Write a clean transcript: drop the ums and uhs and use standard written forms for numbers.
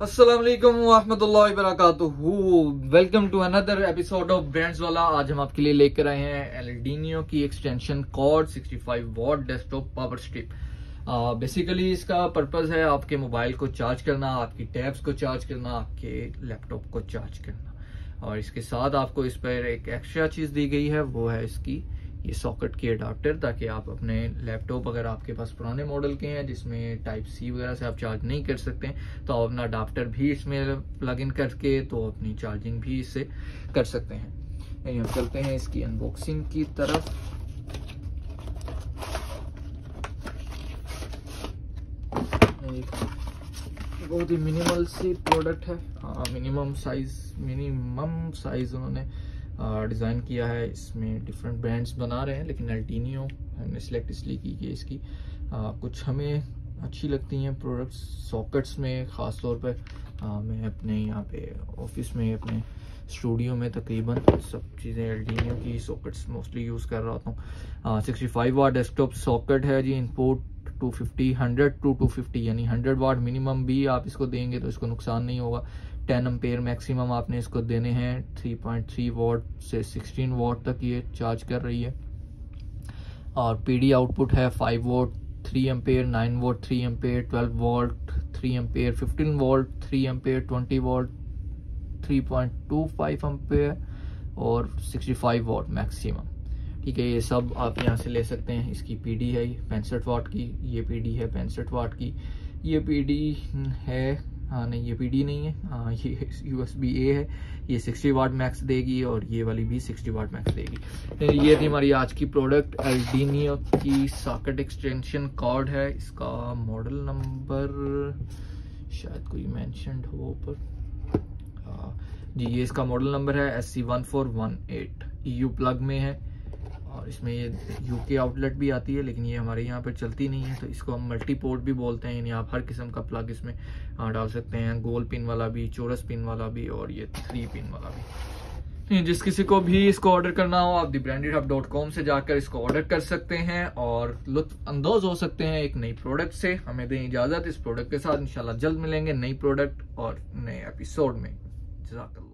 अस्सलाम वालेकुम वरहमतुल्लाहि वबरकातुहू। Welcome to another episode of brands वाला। आज हम आपके लिए लेकर आए हैं एल्डिनियो की extension cord 65 watt desktop power strip. Basically इसका पर्पस है आपके मोबाइल को चार्ज करना, आपकी टैब्स को चार्ज करना, आपके लैपटॉप को चार्ज करना। और इसके साथ आपको इस पर एक एक्स्ट्रा चीज दी गई है, वो है इसकी ये सॉकेट की अडाप्टर, ताकि आप अपने लैपटॉप अगर आपके पास पुराने मॉडल के हैं जिसमें टाइप सी वगैरह से आप चार्ज नहीं कर सकते तो आप अपना अडाप्टर भी इसमें प्लग इन करके तो अपनी चार्जिंग भी इससे कर सकते हैं। हम चलते हैं इसकी अनबॉक्सिंग की तरफ। बहुत ही मिनिमल सी प्रोडक्ट है। मिनिमम साइज उन्होंने डिज़ाइन किया है। इसमें डिफरेंट ब्रांड्स बना रहे हैं, लेकिन एल्डिनियो हमने सिलेक्ट इसलिए की कि इसकी कुछ हमें अच्छी लगती हैं प्रोडक्ट्स सॉकेट्स में। ख़ास तौर पर मैं अपने यहाँ पे ऑफिस में, अपने स्टूडियो में तकरीबन सब चीज़ें एल्डिनियो की सॉकेट्स मोस्टली यूज़ कर रहा हूँ। 65 वाट डेस्कटॉप सॉकेट है जी। इनपुट 250 100 to 250 यानी 100 वाट मिनिमम भी आप इसको देंगे तो इसको नुकसान नहीं होगा। 10 एम्पेयर मैक्सिमम आपने इसको देने हैं। 3.3 वॉट से 16 वॉट तक ये चार्ज कर रही है। और पीडी आउटपुट है 5 watt 3 ampere, 9 watt 3 ampere, 12 watt 3 ampere, 15 watt 3 ampere, 20 watt 3.25 ampere और 65 वॉट मैक्सिमम। ठीक है, ये सब आप यहाँ से ले सकते हैं। इसकी पीडी है 65 वाट की, ये पीडी है 65 वाट की, ये पीडी है नहीं ये पीडी नहीं है, ये USB A है। ये 60 वाट मैक्स देगी और ये वाली भी 60 वाट मैक्स देगी। ये थी हमारी आज की प्रोडक्ट, एल्डिनियो की सॉकेट एक्सटेंशन कॉर्ड है। इसका मॉडल नंबर शायद कोई मेंशन्ड हो ऊपर जी। ये इसका मॉडल नंबर है SC1418। EU प्लग में है और इसमें ये UK आउटलेट भी आती है, लेकिन ये हमारे यहाँ पर चलती नहीं है, तो इसको हम मल्टी पोर्ट भी बोलते हैं। यानी आप हर किस्म का प्लग इसमें डाल सकते हैं, गोल पिन वाला भी, चौरस पिन वाला भी और ये 3 पिन वाला भी। जिस किसी को भी इसको ऑर्डर करना हो आप thebrandedhub.com से जाकर इसको ऑर्डर कर सकते हैं और लुत्फ अंदोज हो सकते हैं एक नई प्रोडक्ट से। हमें दें इजाजत। इस प्रोडक्ट के साथ इंशाल्लाह जल्द मिलेंगे नई प्रोडक्ट और नए एपिसोड में। जज़ाकल्लाह।